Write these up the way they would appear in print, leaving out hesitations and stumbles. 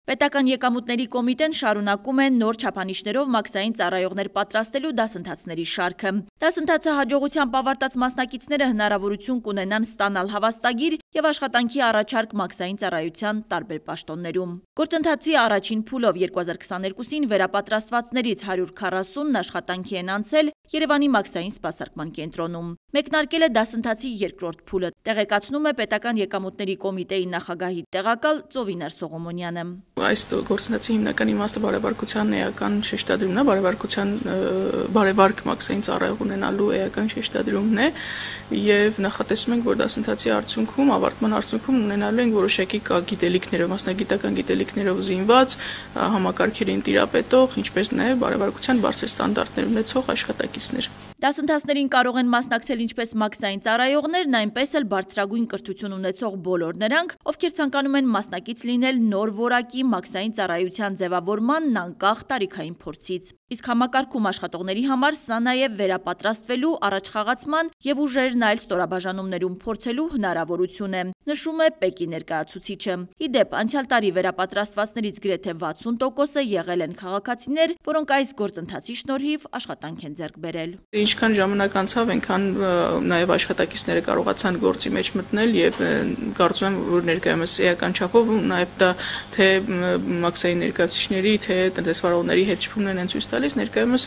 Պետական եկամուտների կոմիտեն շարունակում է նոր չափանիշներով մաքսային ծառայողներ պատրաստելու դասընթացների շարքը։ Դասընթացը հաջողությամբ ավարտած մասնակիցները հնարավորություն կունենան ստանալ հավաստագիր և աշխատանքի առաջարկ մաքսային ծառայության տարբեր պաշտոններում։ Գործընթացի առաջին փուլով 2022-ին վերապատրաստվածներից 140-ն աշխատանքի են անցել Երևանի մաքսային սպասարկման կենտրոնում։ Մեկնարկել է դասընթացի երկրորդ փուլը, տեղեկացնում է Պետական եկամուտների կոմիտեի նախագահի տեղակալ Ծովինար Սողոմոնյանը։ Այս գործընթացի հիմնական իմաստը բարեվարկության էական շեշտադրումն է, բարեվարկ մաքսային ծառայող ունենալու էական շեշտադրումն է եւ նախատեսում ենք, որ դասընթացի արդյունքում, ավարտման արդյունքում ունենալու ենք որոշակի գիտելիքներով, մասնագիտական գիտելիքներով զինված համակարգերին տիրապետող, ինչպես նաեւ բարեվարկության բարձր ստանդարտներ ունեցող աշխատակիցներ։ Դասընթացներին կարող են մասնակցել ինչպես մաքսային ծառայողներն, այնպես էլ բարձրագույն կրթություն ունեցող բոլոր նրանք, ովքեր ցանկանում են մասնակից լինել նոր որակի մաքսային ծառայության ձևավորմանն անկախ տարիքային փորձից։ Իսկ համակարգում աշխատողների համար սա նաև վերապատրաստվելու, առաջխաղացման եւ ուժերն այլ ստորաբաժանումներում փորձելու հնարավորություն է, նշում է ՊԵԿ-ի ներկայացուցիչը։ Ի դեպ, անցյալ տարի վերապատրաստվածներից գրեթե 60%-ը եղել են քաղաքացիներ, որոնք այս գործընթացի շնորհիվ աշխատանք են ձեռք բերել։ Ինչքան ժամանակ անցավ, այնքան նաև աշխատակիցները կարողացան գործի մեջ մտնել եւ կարծում եմ, որ ներկայումս էական չափով նաև դա թե մաքսային ներկայացուցիչների, թե տնտեսվարողների հետ շփումներն են ցույց տալիս, ներկայումս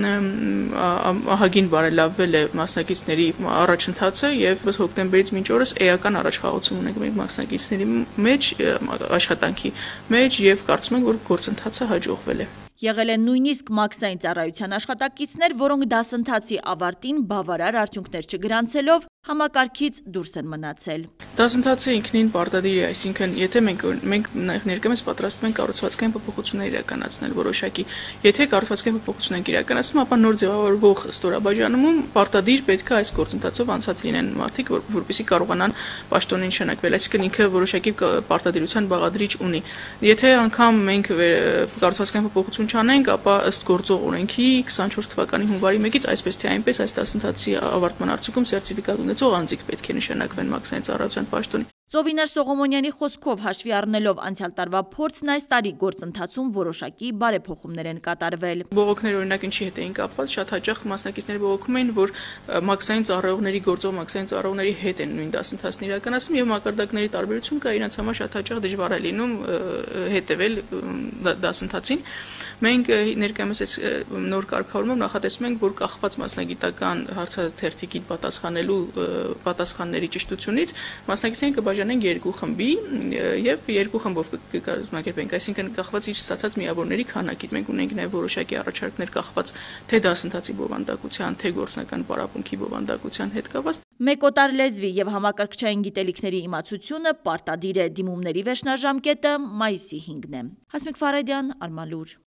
ահագին բարելավվել է մասնակիցների առաջընթացը եւ հոկտեմբերից մինչ օրս էական առաջխաղացում ունենք մենք մասնակիցների մեջ, աշխատանքի մեջ եւ կարծում ենք, որ գործընթացը հաջողվել է։ Եղել են նույնիսկ մաքսային ծառայության աշխատակիցներ, որոնք դասընթացի ավարտին բավարար արդյունքներ չգրանցելով համակարգից դուրս են մնացել։ Դասընթացը ինքնին պարտադիր է, այսինքն եթե մենք ներկայումս պատրաստվում ենք կառուցվածքային փոփոխություններ իրականացնել որոշակի, եթե կառուցվածքային փոփոխություն ենք իրականացնում, ապա նոր ձևավորվող ստորաբաժանումում պարտադիր պետք է այս գործընթացով անցած լինեն մարդիկ, որպեսզի կարողանան պաշտոնին նշանակվել, այսինքն ինքը որոշակի պարտադիրության բաղադրիչ ունի։ Եթե անգամ մենք կառուցվածքային փոփոխություն չանենք, ապա ըստ գործող օրենքի 24 թվականի հունվարի 1-ից այսպես թե այնպես այս դասընթացի ավարտման արդյունքում սերտիֆիկատ ունեցող անձիկ պետք է նշանակվեն մաքսային ծառայության պաշտոնի։ Ծովինար Սողոմոնյանի խոսքով հաշվի առնելով անցյալ տարվա փորձն այս տարի գործընթացում որոշակի բարեփոխումներ են կատարվել։ Բողոքներ օրինակ ինչի հետ էին կապված, շատ հաճախ մասնակիցները բողոքում էին, որ մաքսային ծառայողների գործող մաքսային ծառայողների հետ են նույն դասընթացն իրականացնում եւ մակարդակների տարբերություն կա, իրենց համար շատ հաճախ դժվար է լինում հետեւել դասընթացին։ Մենք ներկայումս այս նոր կարգավորումով նախատեսում ենք, որ կախված մասնագիտական հարցաթերթիկին պատասխանների ճշտությունից մասնակիցներին կբաժանենք երկու խմբի եւ երկու խմբով կկազմակերպենք, այսինքն կախված իր ստացած միավորների քանակից։ Մենք ունենք նաեւ որոշակի առաջարկներ կախված թե դասընթացի բովանդակության, թե գործնական պարապմունքի բովանդակության հետ կապված։ Մեկոտար լեզվի եւ համակարգչային գիտելիքների իմացությունը պարտադիր է, դիմումների վերջնաժամկետը մայիսի 5-ն է։ Հասմիկ Ֆարեդյան, Արմալուր։